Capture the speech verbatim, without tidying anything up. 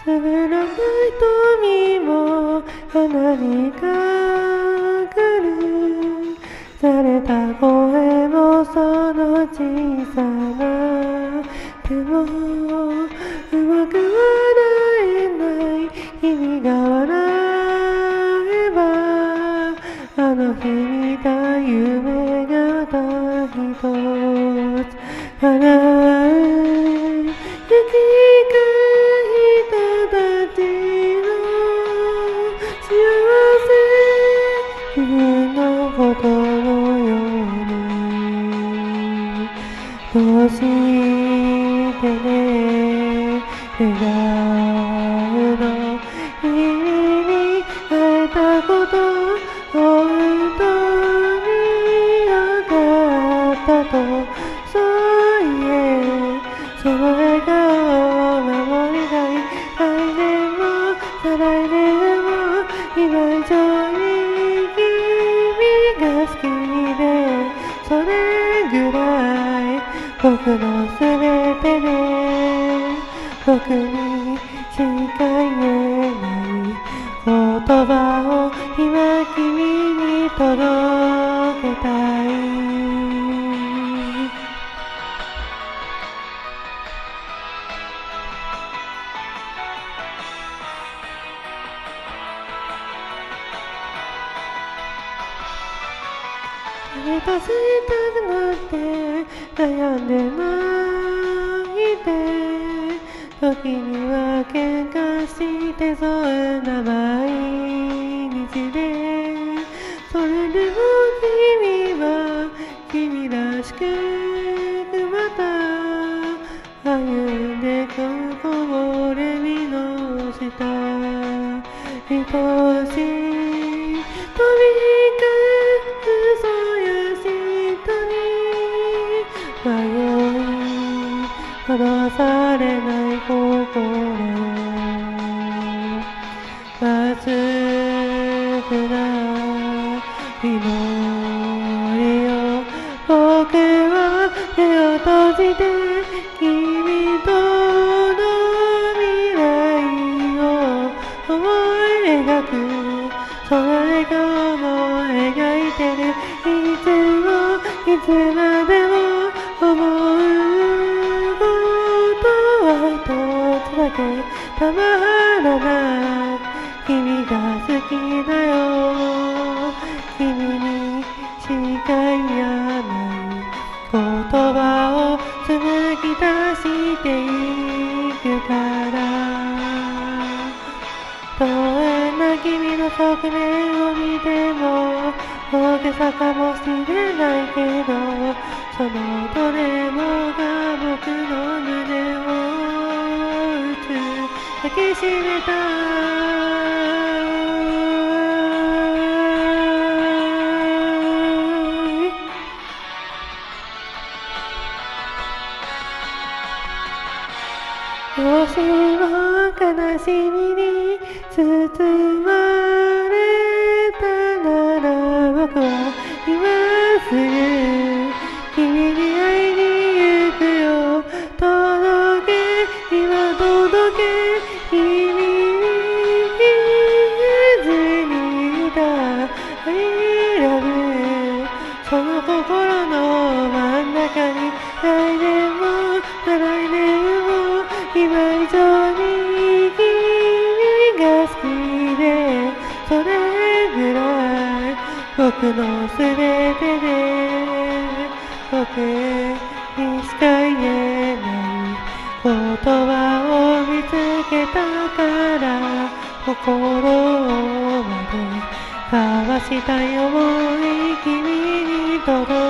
滑らない瞳も鼻にかかる。洒落た声もその小さな手もうまく笑えない君が笑えばあの日見た夢がた一つ叶う。生き返った人たちの幸せ自分のことのようにどうしてね笑顔の日に会えたこと本当によかったとそういえその笑顔を守りたい来年も再来年も今以上に君が好きでそれぐらい僕のすべてで僕にしか言えない言葉を今君に届けたい。誰か吸いたくなって悩んで泣いて時には喧嘩してそんな毎日でそれでも君は君らしくまた歩んでく木漏れ日の下愛しい飛び交う嘘や嫉妬に迷い離されない心まっすぐな祈りを僕は目を閉じて君との未来を思い描くその笑顔も描いてるいつもいつまでも思うことは一つだけたまらない君が好きだよ君にしか言わない言葉を紡ぎ出していくからどんな君の側面を見ても大げさかもしれないけどそのどれもが僕の胸を打つ抱きしめたもしも悲しみに包まれたなら僕は今すぐ君に会いに行くよ届け今届け君に言えずにいた I love you その心の真ん中に来年も再来年も今以上に君が好きでそれぐらい僕のすべてで僕にしか言えない言葉を見つけたから心まで交わしたい想い君に届